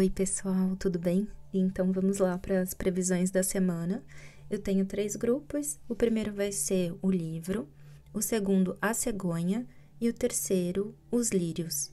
Oi, pessoal, tudo bem? Então vamos lá para as previsões da semana. Eu tenho 3 grupos. O primeiro vai ser o livro, o segundo, a cegonha e o terceiro, os lírios.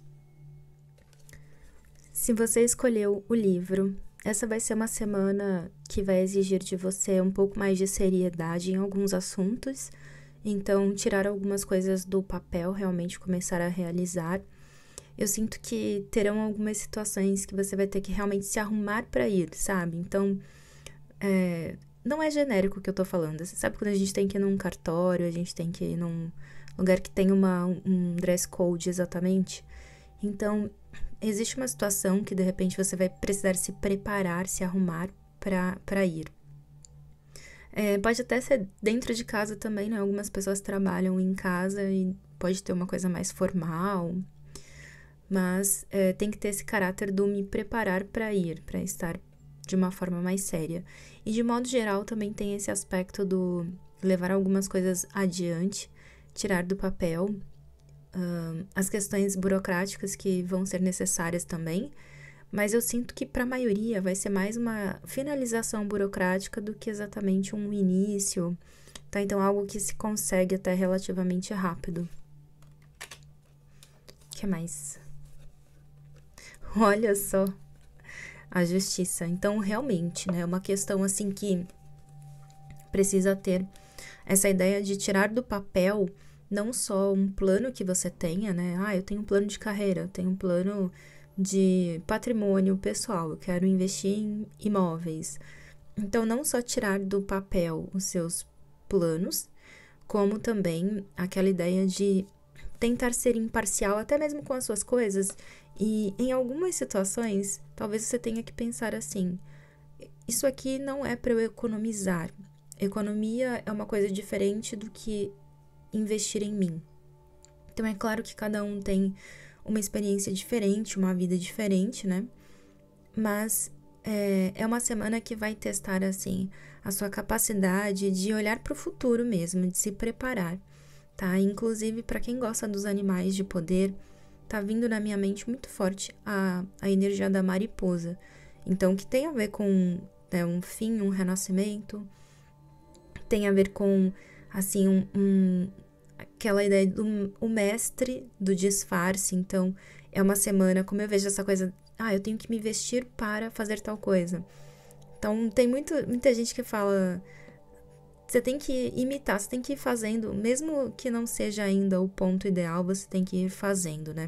Se você escolheu o livro, essa vai ser uma semana que vai exigir de você um pouco mais de seriedade em alguns assuntos. Então, tirar algumas coisas do papel, realmente começar a realizar. Eu sinto que terão algumas situações que você vai ter que realmente se arrumar para ir, sabe? Então, não é genérico o que eu tô falando. Você sabe quando a gente tem que ir num cartório, a gente tem que ir num lugar que tem um dress code exatamente? Então, existe uma situação que de repente você vai precisar se preparar, se arrumar para ir. Pode até ser dentro de casa também, né? Algumas pessoas trabalham em casa e pode ter uma coisa mais formal, mas tem que ter esse caráter do me preparar para ir, para estar de uma forma mais séria. E de modo geral também tem esse aspecto do levar algumas coisas adiante, tirar do papel as questões burocráticas que vão ser necessárias também, mas eu sinto que para a maioria vai ser mais uma finalização burocrática do que exatamente um início, tá? Então, algo que se consegue até relativamente rápido. O que mais? Olha só, a justiça. Então, realmente, né, é uma questão assim que precisa ter essa ideia de tirar do papel não só um plano que você tenha, né? Eu tenho um plano de carreira, eu tenho um plano de patrimônio pessoal, eu quero investir em imóveis. Então, não só tirar do papel os seus planos, como também aquela ideia de tentar ser imparcial, até mesmo com as suas coisas. E em algumas situações, talvez você tenha que pensar assim: isso aqui não é para eu economizar. Economia é uma coisa diferente do que investir em mim. Então, é claro que cada um tem uma experiência diferente, uma vida diferente, né? Mas é uma semana que vai testar, assim, a sua capacidade de olhar para o futuro mesmo, de se preparar, tá? Inclusive, para quem gosta dos animais de poder, tá vindo na minha mente muito forte a energia da mariposa. Então, que tem a ver com um fim, um renascimento, tem a ver com, assim, aquela ideia do o mestre do disfarce. Então, é uma semana, como eu vejo essa coisa, eu tenho que me vestir para fazer tal coisa. Então, tem muita gente que fala, você tem que imitar, você tem que ir fazendo, mesmo que não seja ainda o ponto ideal, você tem que ir fazendo, né?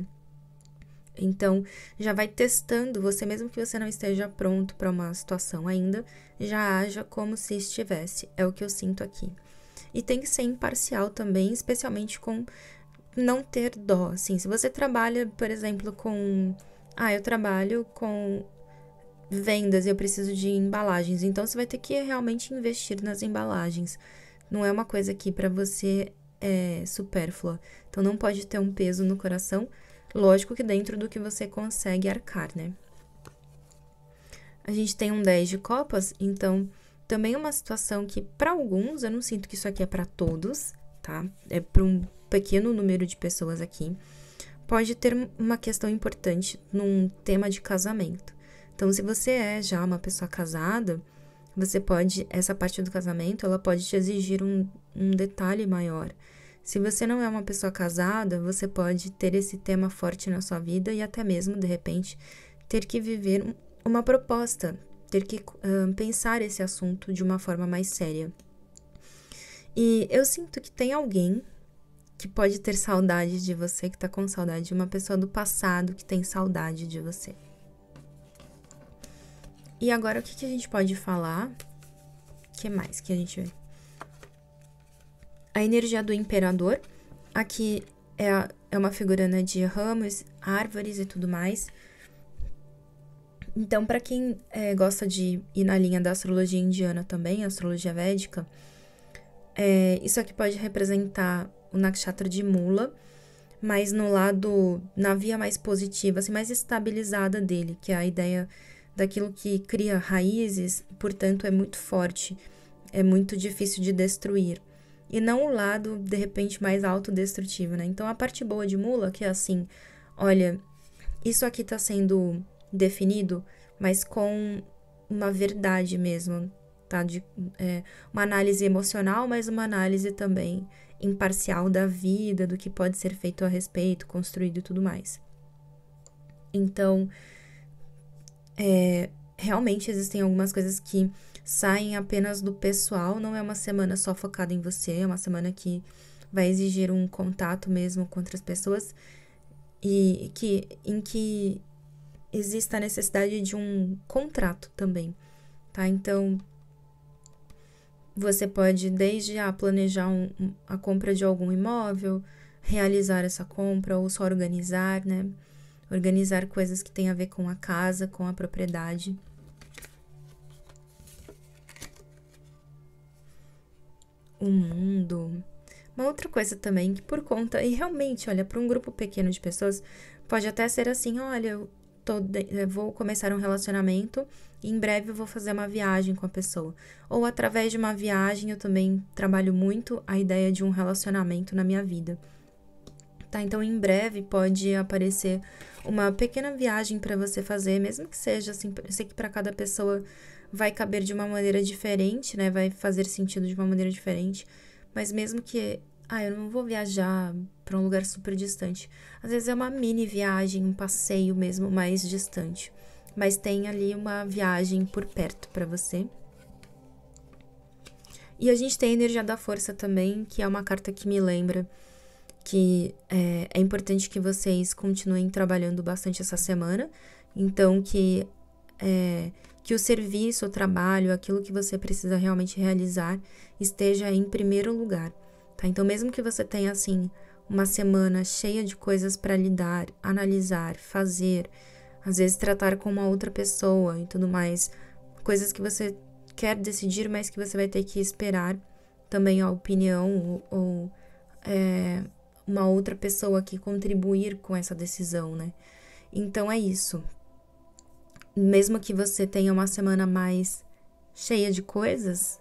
Então, já vai testando você, mesmo que você não esteja pronto para uma situação ainda, já haja como se estivesse. É o que eu sinto aqui. E tem que ser imparcial também, especialmente com não ter dó. Assim, se você trabalha, por exemplo, com... eu trabalho com vendas e eu preciso de embalagens. Então, você vai ter que realmente investir nas embalagens. Não é uma coisa que para você é supérflua. Então, não pode ter um peso no coração. Lógico que dentro do que você consegue arcar, né? A gente tem um 10 de copas, então também é uma situação que, para alguns, eu não sinto que isso aqui é para todos, tá? É para um pequeno número de pessoas aqui. Pode ter uma questão importante num tema de casamento. Então, se você é já uma pessoa casada, essa parte do casamento, ela pode te exigir um detalhe maior. Se você não é uma pessoa casada, você pode ter esse tema forte na sua vida e até mesmo, de repente, ter que viver uma proposta, ter que pensar esse assunto de uma forma mais séria. E eu sinto que tem alguém que pode ter saudade de você, que tá com saudade de uma pessoa do passado que tem saudade de você. E agora, o que a gente pode falar? O que mais que a gente vê? A energia do imperador, aqui é uma figura, né, de ramos, árvores e tudo mais. Então, para quem gosta de ir na linha da astrologia indiana também, astrologia védica, isso aqui pode representar o nakshatra de Mula, mas na via mais positiva, assim, mais estabilizada dele, que é a ideia daquilo que cria raízes, portanto, é muito forte, é muito difícil de destruir. E não o lado, de repente, mais autodestrutivo, né? Então, a parte boa de Mula, que é assim, olha, isso aqui tá sendo definido mas com uma verdade mesmo, tá? Uma análise emocional, mas uma análise também imparcial da vida, do que pode ser feito a respeito, construído e tudo mais. Então, realmente existem algumas coisas que saem apenas do pessoal, não é uma semana só focada em você, é uma semana que vai exigir um contato mesmo com outras pessoas em que exista a necessidade de um contrato também, tá? Então, você pode desde planejar a compra de algum imóvel, realizar essa compra ou só organizar, né? Organizar coisas que tem a ver com a casa, com a propriedade. O mundo. Uma outra coisa também que por conta, e realmente, olha, para um grupo pequeno de pessoas, pode até ser assim, olha, eu vou começar um relacionamento e em breve eu vou fazer uma viagem com a pessoa. Ou através de uma viagem eu também trabalho muito a ideia de um relacionamento na minha vida. Tá? Então, em breve pode aparecer uma pequena viagem para você fazer, mesmo que seja assim, eu sei que para cada pessoa vai caber de uma maneira diferente, né? Vai fazer sentido de uma maneira diferente, mas mesmo que, eu não vou viajar para um lugar super distante. Às vezes é uma mini viagem, um passeio mesmo mais distante, mas tem ali uma viagem por perto para você. E a gente tem a energia da força também, que é uma carta que me lembra que é importante que vocês continuem trabalhando bastante essa semana. Então, que o serviço, o trabalho, aquilo que você precisa realmente realizar esteja em primeiro lugar, tá? Então, mesmo que você tenha, assim, uma semana cheia de coisas para lidar, analisar, fazer, às vezes tratar com uma outra pessoa e tudo mais, coisas que você quer decidir, mas que você vai ter que esperar também a opinião ou uma outra pessoa que contribuir com essa decisão, né? Então, é isso. Mesmo que você tenha uma semana mais cheia de coisas,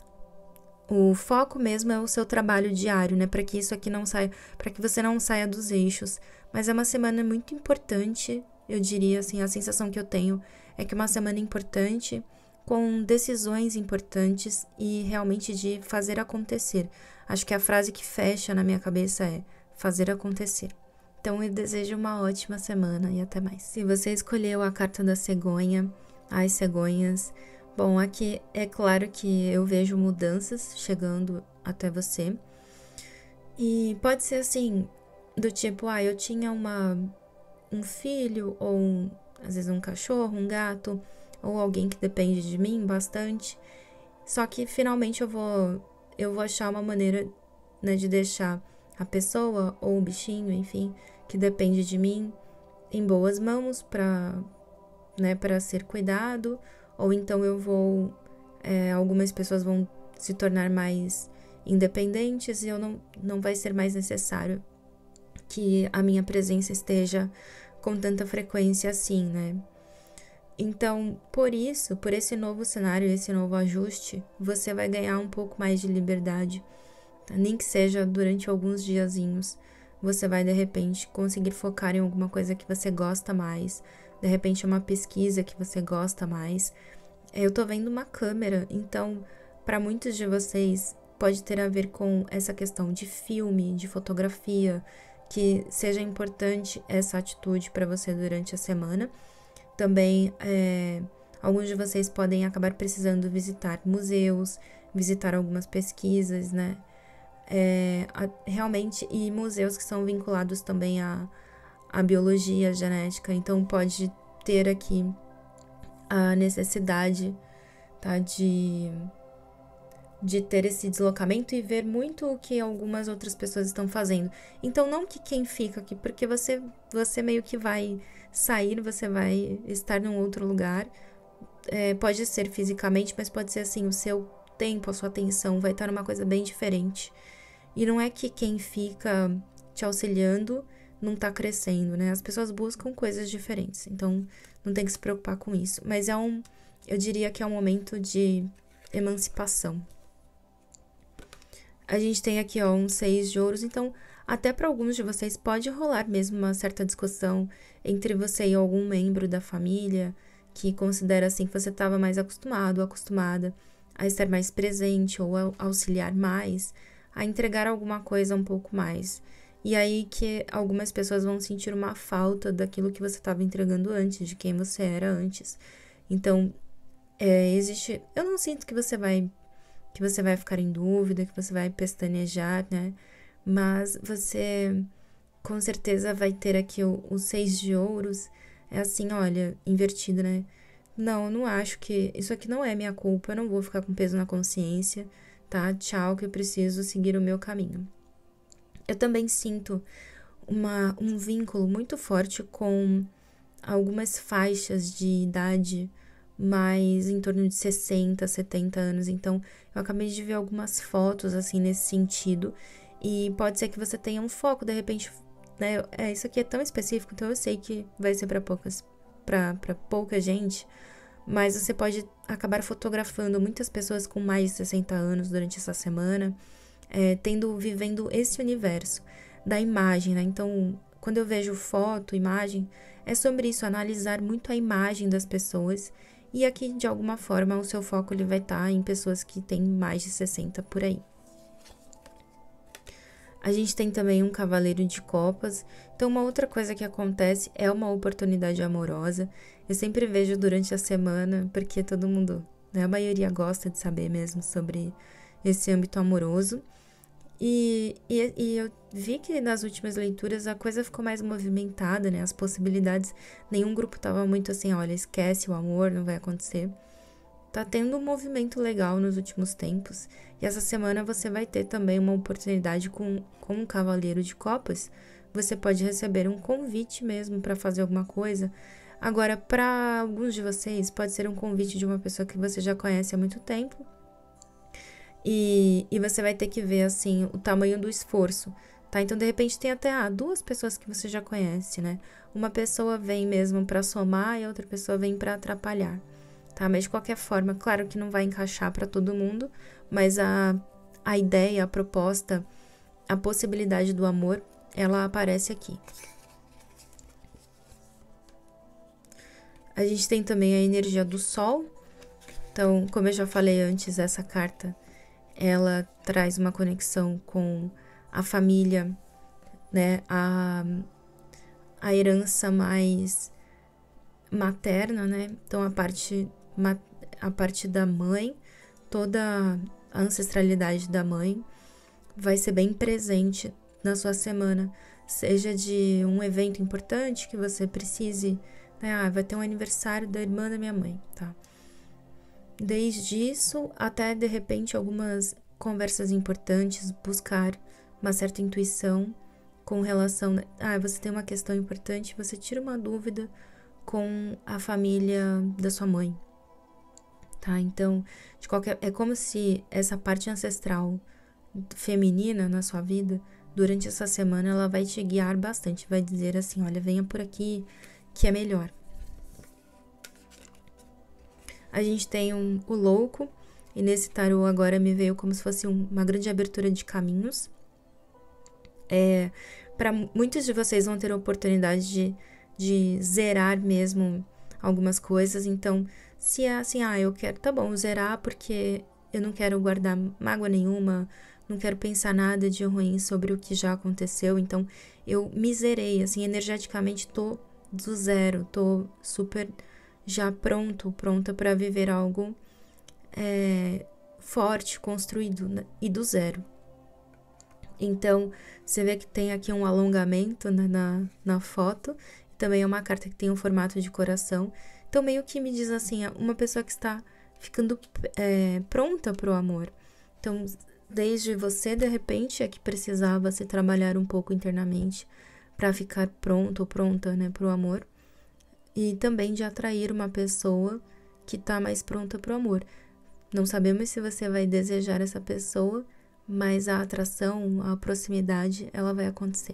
o foco mesmo é o seu trabalho diário, né? Para que isso aqui não saia, para que você não saia dos eixos. Mas é uma semana muito importante, eu diria assim, a sensação que eu tenho é que é uma semana importante, com decisões importantes e realmente de fazer acontecer. Acho que a frase que fecha na minha cabeça é fazer acontecer. Então, eu desejo uma ótima semana e até mais. Se você escolheu a carta da cegonha, as cegonhas, bom, aqui é claro que eu vejo mudanças chegando até você. E pode ser assim, do tipo, eu tinha um filho, ou às vezes um cachorro, um gato, ou alguém que depende de mim bastante. Só que finalmente eu vou achar uma maneira, né, de deixar a pessoa ou o bichinho, enfim, que depende de mim, em boas mãos para ser cuidado, ou então algumas pessoas vão se tornar mais independentes e não vai ser mais necessário que a minha presença esteja com tanta frequência assim, né? Então, por esse novo cenário, esse novo ajuste, você vai ganhar um pouco mais de liberdade, tá? Nem que seja durante alguns diazinhos. Você vai, de repente, conseguir focar em alguma coisa que você gosta mais. De repente, uma pesquisa que você gosta mais. Eu tô vendo uma câmera, então, para muitos de vocês, pode ter a ver com essa questão de filme, de fotografia, que seja importante essa atitude para você durante a semana. Também, alguns de vocês podem acabar precisando visitar museus, visitar algumas pesquisas, né? Realmente, e museus que são vinculados também à biologia, à genética. Então, pode ter aqui a necessidade, tá? De ter esse deslocamento e ver muito o que algumas outras pessoas estão fazendo. Então, não que quem fica aqui, porque você meio que vai sair, você vai estar num outro lugar. Pode ser fisicamente, mas pode ser assim, o seu tempo, a sua atenção vai estar numa coisa bem diferente. E não é que quem fica te auxiliando não tá crescendo, né? As pessoas buscam coisas diferentes, então não tem que se preocupar com isso. Mas eu diria que é um momento de emancipação. A gente tem aqui, um 6 de ouros, então até para alguns de vocês pode rolar mesmo uma certa discussão entre você e algum membro da família que considera assim que você estava mais acostumado ou acostumada a estar mais presente ou a auxiliar mais, a entregar alguma coisa um pouco mais. E aí que algumas pessoas vão sentir uma falta daquilo que você estava entregando antes, de quem você era antes. Então, existe... Eu não sinto que você vai ficar em dúvida, que você vai pestanejar, né? Mas você com certeza vai ter aqui o 6 de ouros. É assim, olha, invertido, né? Não acho que... Isso aqui não é minha culpa, eu não vou ficar com peso na consciência, tá? Tchau, que eu preciso seguir o meu caminho. Eu também sinto um vínculo muito forte com algumas faixas de idade mais em torno de 60, 70 anos. Então, eu acabei de ver algumas fotos, assim, nesse sentido. E pode ser que você tenha um foco, de repente, né? Isso aqui é tão específico, então eu sei que vai ser para pouca gente. Mas você pode acabar fotografando muitas pessoas com mais de 60 anos durante essa semana, vivendo esse universo da imagem, né? Então, quando eu vejo foto, imagem, é sobre isso, analisar muito a imagem das pessoas. E aqui, de alguma forma, o seu foco ele vai estar em pessoas que têm mais de 60 por aí. A gente tem também um cavaleiro de copas. Então, uma outra coisa que acontece é uma oportunidade amorosa. Eu sempre vejo durante a semana, porque todo mundo, né, a maioria gosta de saber mesmo sobre esse âmbito amoroso. E eu vi que nas últimas leituras a coisa ficou mais movimentada, né? As possibilidades, nenhum grupo tava muito assim, olha, esquece o amor, não vai acontecer. Tá tendo um movimento legal nos últimos tempos. E essa semana você vai ter também uma oportunidade com um cavaleiro de copas. Você pode receber um convite mesmo para fazer alguma coisa. Agora, para alguns de vocês, pode ser um convite de uma pessoa que você já conhece há muito tempo. E você vai ter que ver, assim, o tamanho do esforço, tá? Então, de repente, tem até duas pessoas que você já conhece, né? Uma pessoa vem mesmo para somar e a outra pessoa vem para atrapalhar, tá? Mas, de qualquer forma, claro que não vai encaixar para todo mundo, mas a ideia, a proposta, a possibilidade do amor, ela aparece aqui. A gente tem também a energia do sol. Então, como eu já falei antes, essa carta ela traz uma conexão com a família, né? A herança mais materna, né? Então, a parte da mãe, toda a ancestralidade da mãe vai ser bem presente na sua semana. Seja de um evento importante que você precise, né? Vai ter um aniversário da irmã da minha mãe, tá? Desde isso até, de repente, algumas conversas importantes, buscar uma certa intuição com relação... você tem uma questão importante, você tira uma dúvida com a família da sua mãe, tá? Então, é como se essa parte ancestral feminina na sua vida, durante essa semana, ela vai te guiar bastante, vai dizer assim, olha, venha por aqui, que é melhor. A gente tem o louco, e nesse tarô agora me veio como se fosse uma grande abertura de caminhos. Para muitos de vocês vão ter a oportunidade de zerar mesmo algumas coisas. Então, se é assim, eu quero, tá bom, zerar porque eu não quero guardar mágoa nenhuma, não quero pensar nada de ruim sobre o que já aconteceu. Então, eu me zerei, assim, energeticamente tô do zero, tô super... já pronta para viver algo forte, construído, né? E do zero. Então, você vê que tem aqui um alongamento, né, na foto. Também é uma carta que tem um formato de coração. Então, meio que me diz assim, uma pessoa que está ficando pronta para o amor. Então, desde você, de repente, é que precisava se trabalhar um pouco internamente para ficar pronto ou pronta, né, para o amor. E também de atrair uma pessoa que está mais pronta para o amor. Não sabemos se você vai desejar essa pessoa, mas a atração, a proximidade, ela vai acontecer.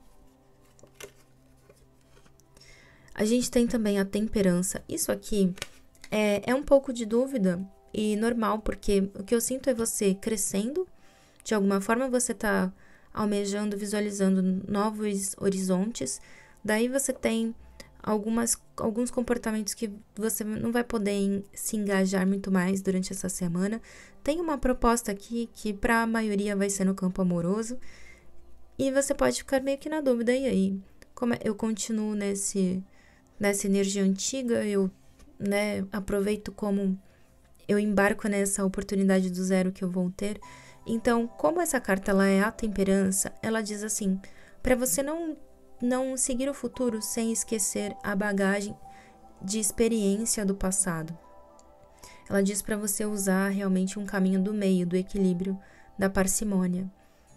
A gente tem também a temperança. Isso aqui é um pouco de dúvida e normal, porque o que eu sinto é você crescendo. De alguma forma você está almejando, visualizando novos horizontes. Daí você tem alguns comportamentos que você não vai poder se engajar muito mais durante essa semana. Tem uma proposta aqui que para a maioria vai ser no campo amoroso, e você pode ficar meio que na dúvida, e aí? Eu continuo nessa energia antiga, eu, né, aproveito como eu embarco nessa oportunidade do zero que eu vou ter. Então, como essa carta ela é a temperança, ela diz assim, para você não seguir o futuro sem esquecer a bagagem de experiência do passado. Ela diz para você usar realmente um caminho do meio, do equilíbrio, da parcimônia.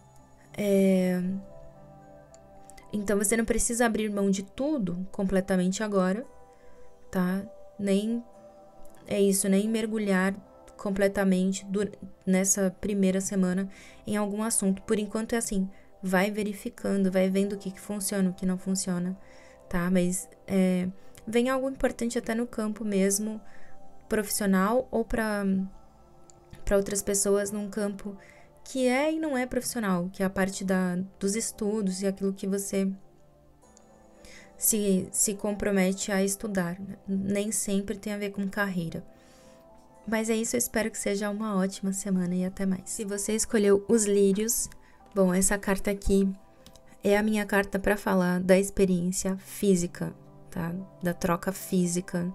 Então, você não precisa abrir mão de tudo completamente agora, tá? Nem mergulhar completamente nessa primeira semana em algum assunto. Por enquanto é assim, vai verificando, vai vendo o que funciona, o que não funciona, tá? Mas vem algo importante até no campo mesmo, profissional, ou para outras pessoas num campo que é e não é profissional, que é a parte dos estudos e aquilo que você se compromete a estudar, né? Nem sempre tem a ver com carreira. Mas é isso, eu espero que seja uma ótima semana e até mais. Se você escolheu os lírios, bom, essa carta aqui é a minha carta para falar da experiência física, tá? Da troca física,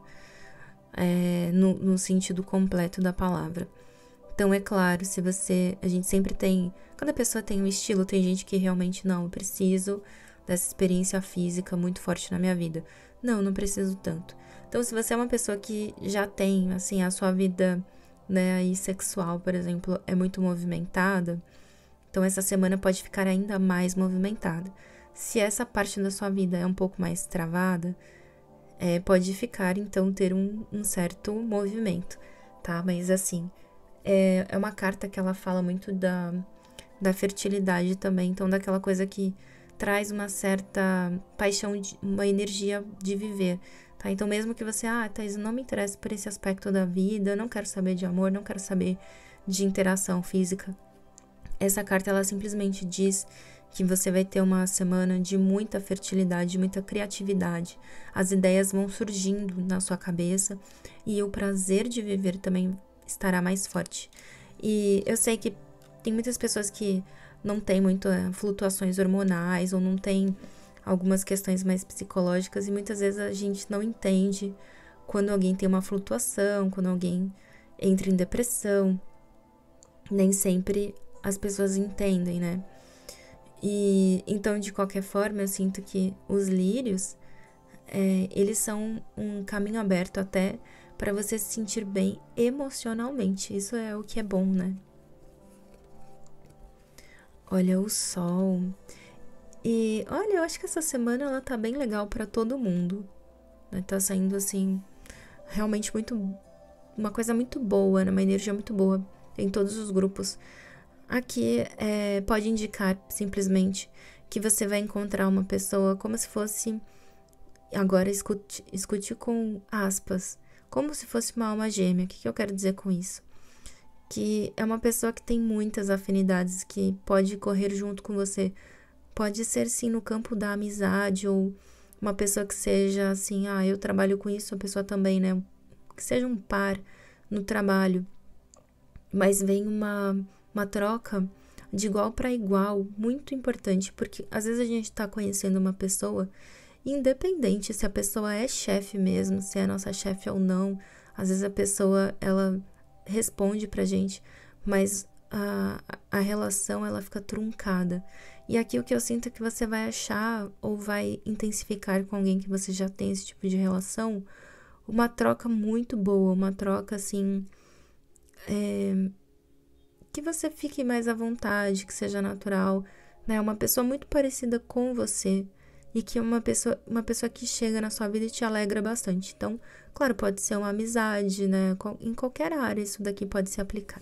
no sentido completo da palavra. Então, é claro, a gente sempre tem, cada pessoa tem um estilo, tem gente que realmente não, eu preciso dessa experiência física muito forte na minha vida. Não preciso tanto. Então, se você é uma pessoa que já tem, assim, a sua vida, né, aí sexual, por exemplo, é muito movimentada, então essa semana pode ficar ainda mais movimentada. Se essa parte da sua vida é um pouco mais travada, pode ficar, então, ter um certo movimento, tá? Mas, assim, é uma carta que ela fala muito da fertilidade também, então daquela coisa que traz uma certa paixão, uma energia de viver, tá? Então mesmo que você, Thaís, não me interessa por esse aspecto da vida, não quero saber de amor, não quero saber de interação física, essa carta ela simplesmente diz que você vai ter uma semana de muita fertilidade, muita criatividade, as ideias vão surgindo na sua cabeça e o prazer de viver também estará mais forte. E eu sei que tem muitas pessoas que não têm muito flutuações hormonais ou não tem algumas questões mais psicológicas, e muitas vezes a gente não entende quando alguém tem uma flutuação, quando alguém entra em depressão. Nem sempre as pessoas entendem, né? E então, de qualquer forma, eu sinto que os lírios, eles são um caminho aberto até para você se sentir bem emocionalmente. Isso é o que é bom, né? Olha o sol. E olha, eu acho que essa semana ela tá bem legal para todo mundo, né? Tá saindo assim, realmente uma coisa muito boa, né? Uma energia muito boa em todos os grupos. Aqui pode indicar simplesmente que você vai encontrar uma pessoa como se fosse, agora escute com aspas, como se fosse uma alma gêmea. O que eu quero dizer com isso? Que é uma pessoa que tem muitas afinidades, que pode correr junto com você. Pode ser, sim, no campo da amizade, ou uma pessoa que seja assim, eu trabalho com isso, a pessoa também, né? Que seja um par no trabalho. Mas vem uma troca de igual para igual, muito importante, porque às vezes a gente está conhecendo uma pessoa, independente se a pessoa é chefe mesmo, se é nossa chefe ou não, às vezes a pessoa, ela responde pra gente, mas a relação, ela fica truncada. E aqui o que eu sinto é que você vai achar ou vai intensificar com alguém que você já tem esse tipo de relação, uma troca muito boa, uma troca assim, que você fique mais à vontade, que seja natural, né? Uma pessoa muito parecida com você e que é uma pessoa que chega na sua vida e te alegra bastante. Então, claro, pode ser uma amizade, né? Em qualquer área isso daqui pode se aplicar.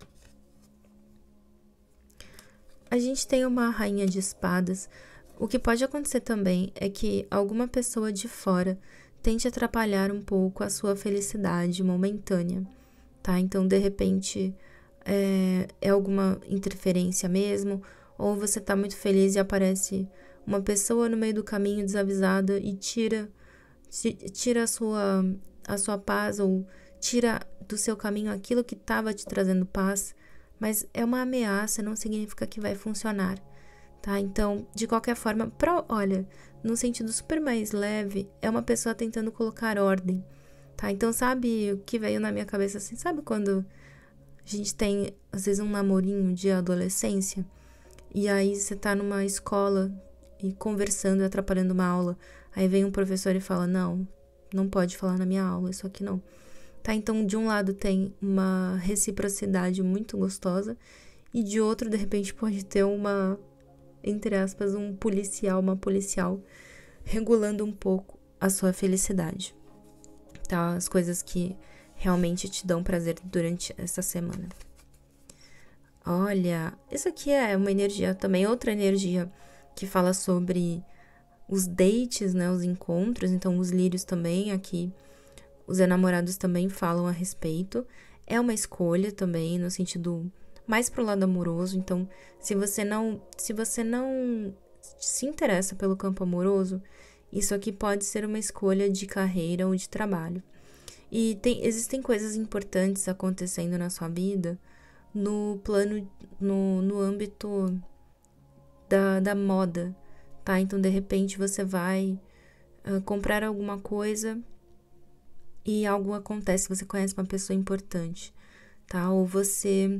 A gente tem uma rainha de espadas. O que pode acontecer também é que alguma pessoa de fora tente atrapalhar um pouco a sua felicidade momentânea, tá? Então, de repente, é alguma interferência mesmo, ou você tá muito feliz e aparece uma pessoa no meio do caminho desavisada e tira Tira a sua paz, ou tira do seu caminho aquilo que estava te trazendo paz, mas é uma ameaça, não significa que vai funcionar, tá? Então, de qualquer forma, olha, num sentido super mais leve, é uma pessoa tentando colocar ordem, tá? Então, sabe o que veio na minha cabeça assim? Sabe quando a gente tem, às vezes, um namorinho de adolescência, e aí você tá numa escola e conversando e atrapalhando uma aula, aí vem um professor e fala, não pode falar na minha aula, isso aqui não. Tá, então de um lado tem uma reciprocidade muito gostosa, e de outro, de repente, pode ter entre aspas, uma policial regulando um pouco a sua felicidade, tá? As coisas que realmente te dão prazer durante essa semana. Olha, isso aqui é uma energia também, outra energia que fala sobre os dates, né, os encontros. Então, os lírios também aqui, os enamorados também falam a respeito. É uma escolha também, no sentido mais pro lado amoroso. Então, se você não se interessa pelo campo amoroso, isso aqui pode ser uma escolha de carreira ou de trabalho. E existem coisas importantes acontecendo na sua vida no plano, no âmbito da moda, tá? Então, de repente, você vai comprar alguma coisa e algo acontece, você conhece uma pessoa importante, tá? Ou você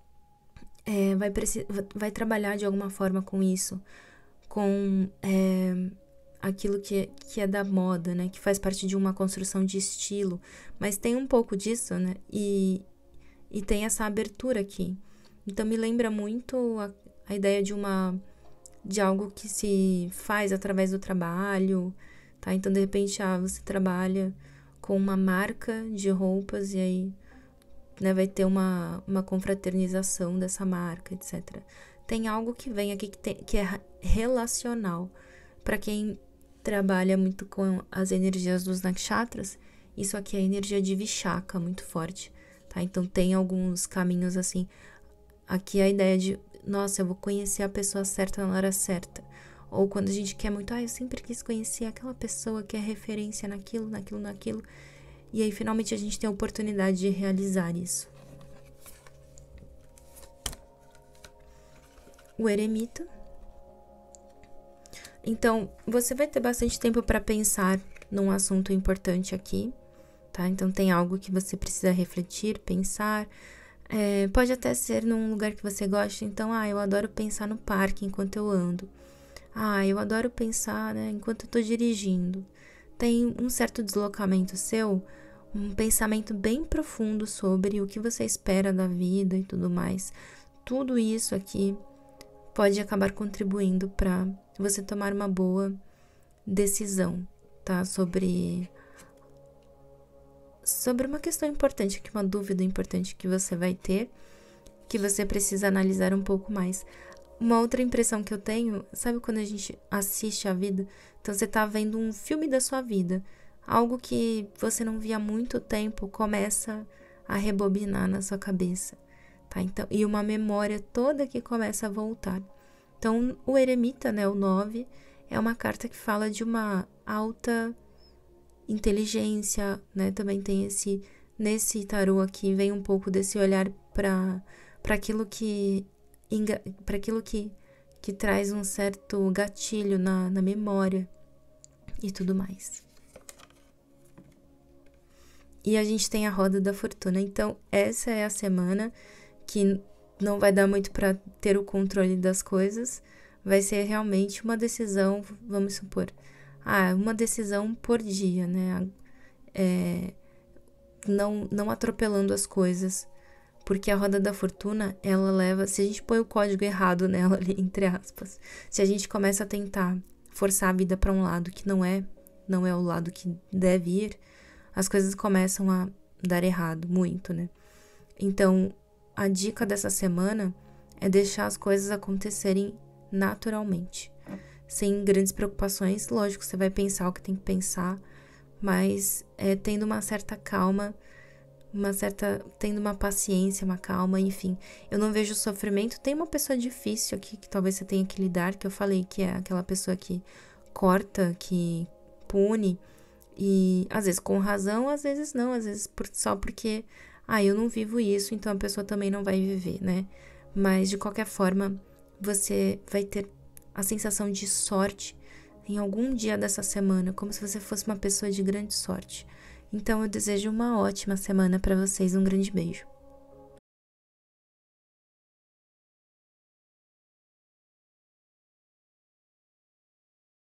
vai trabalhar de alguma forma com isso, com aquilo que é da moda, né? Que faz parte de uma construção de estilo, mas tem um pouco disso, né? E tem essa abertura aqui. Então, me lembra muito a ideia de algo que se faz através do trabalho, tá? Então, de repente, você trabalha com uma marca de roupas e aí, né, vai ter uma confraternização dessa marca, etc. Tem algo que vem aqui que é relacional. Para quem trabalha muito com as energias dos nakshatras, isso aqui é a energia de Vishaka, muito forte, tá? Então, tem alguns caminhos assim. Aqui a ideia de, nossa, eu vou conhecer a pessoa certa na hora certa. Ou quando a gente quer muito, eu sempre quis conhecer aquela pessoa que é referência naquilo. E aí, finalmente, a gente tem a oportunidade de realizar isso. O eremita. Então, você vai ter bastante tempo para pensar num assunto importante aqui, tá? Então, tem algo que você precisa refletir, pensar. Pode até ser num lugar que você gosta. Então, eu adoro pensar no parque enquanto eu ando. Eu adoro pensar, né, enquanto eu tô dirigindo. Tem um certo deslocamento seu, um pensamento bem profundo sobre o que você espera da vida e tudo mais. Tudo isso aqui pode acabar contribuindo para você tomar uma boa decisão, tá? Sobre uma questão importante aqui, uma dúvida importante que você vai ter, que você precisa analisar um pouco mais. Uma outra impressão que eu tenho, sabe quando a gente assiste a vida? Então, você tá vendo um filme da sua vida. Algo que você não via há muito tempo começa a rebobinar na sua cabeça, tá? Então, e uma memória toda que começa a voltar. Então, o eremita, né, o 9, é uma carta que fala de uma alta inteligência, né? Também tem nesse tarô aqui, vem um pouco desse olhar para aquilo que traz um certo gatilho na memória e tudo mais. E a gente tem a roda da fortuna. Então, essa é a semana que não vai dar muito para ter o controle das coisas. Vai ser realmente uma decisão, vamos supor, uma decisão por dia, né? Não atropelando as coisas. Porque a roda da fortuna, ela leva... Se a gente põe o código errado nela ali, entre aspas, se a gente começa a tentar forçar a vida para um lado que não é o lado que deve ir, as coisas começam a dar errado, muito, né? Então, a dica dessa semana é deixar as coisas acontecerem naturalmente, sem grandes preocupações. Lógico, você vai pensar o que tem que pensar, mas tendo uma certa calma, tendo uma paciência, uma calma, enfim. Eu não vejo sofrimento. Tem uma pessoa difícil aqui que talvez você tenha que lidar, que eu falei que é aquela pessoa que corta, que pune, E às vezes com razão, às vezes não, às vezes só porque, eu não vivo isso, então a pessoa também não vai viver, né? Mas de qualquer forma, você vai ter a sensação de sorte em algum dia dessa semana, como se você fosse uma pessoa de grande sorte. Então eu desejo uma ótima semana para vocês, um grande beijo.